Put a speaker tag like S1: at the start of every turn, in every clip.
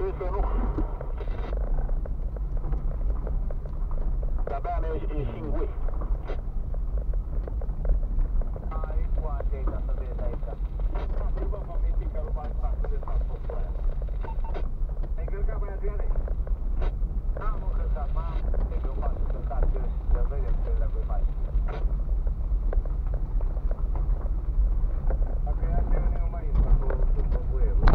S1: Cred că nu. De-abia e singur.
S2: Ai poate ca să vezi aici.
S1: Întrebăm pe Mitica lui Marta să vezi fac postul aia. Ai călcat băiatele?
S2: N-am încălcat, m-am eu fac încălcat, să vedem ce dacă îi faci.
S1: Dacă ea te vine mai în acolo, după buierul.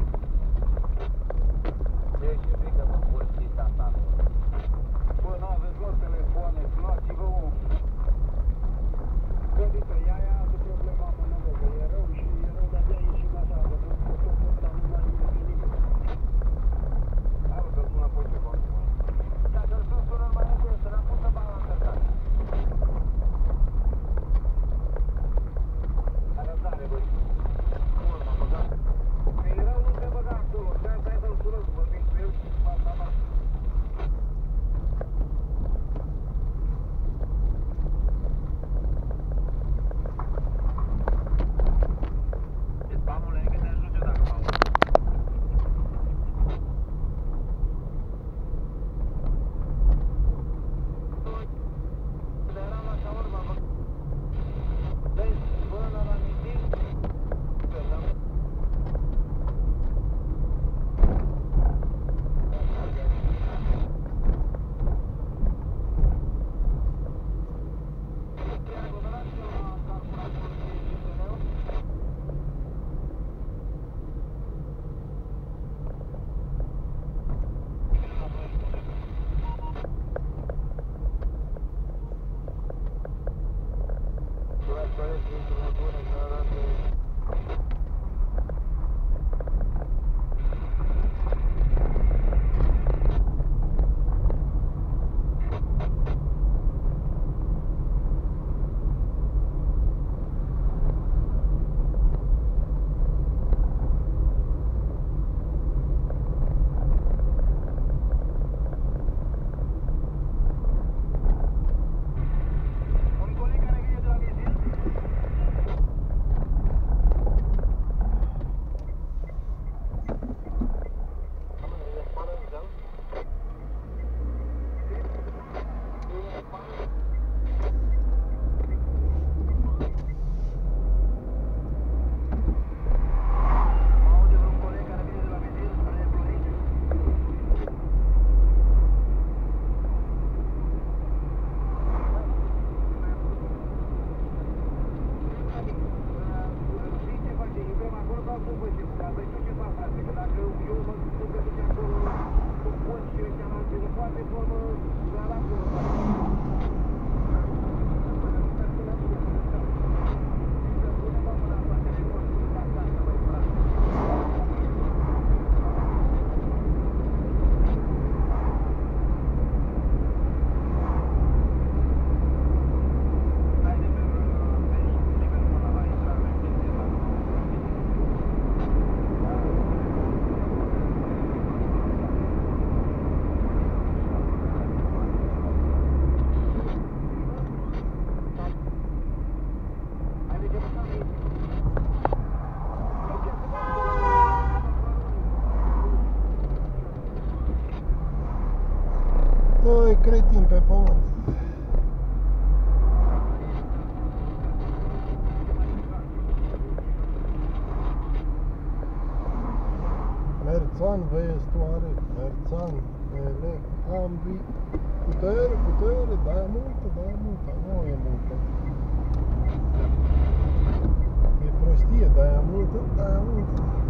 S2: E și frică mă polțita asta acolo.
S1: Bă, n-aveți luat telefoane, sunați-vă un... Gândită, ea e altă problemă, mă, năvă, că e rău și e rău de-abia ieșim așa, că nu tot ăsta nu mai e nimic. Hai, bă, să-l sună apoi ceva.
S2: Dacă îl sun, sună mai repede, să n-am pus să bag la încărcat.
S1: La răbdare, băi.
S2: Bun, m-am băgat.
S1: Că e rău, nu te băga acolo, stai să-l sună, să vorbim cu el și asta, mă.
S2: Spamule, că te ajut eu dacă mă auzi. Dar eram la șaurma, mă. Vezi, până la mitin, un coleg care vine de la vizit. Aude vreun coleg care vine de la vizit spre Ploiești?
S1: Știi ce face? Intrăm acolo sau cum facem? Ca să știu ce fac, frate, că dacă eu mă duc pe duce acolo cu poți și ăștia la telefoane, mă la acolo.
S3: Doi cretini pe pământ. Merțan, vestuare, Merțan, ele, ambii. Putere, da-i multă, nu e multă. E prostie, da-i multă.